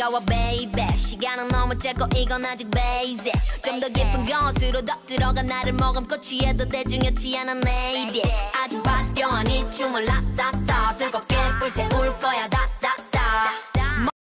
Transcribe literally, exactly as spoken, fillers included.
다가와 baby 시간은 너무 짧고 이건 아직 basic 좀 더 깊은 곳으로 더 들어가 나를 머금고 취해도 대중이었지 않은 lady 아주 화려한 이 춤을 라따따 뜨겁게 불태울 거야 다다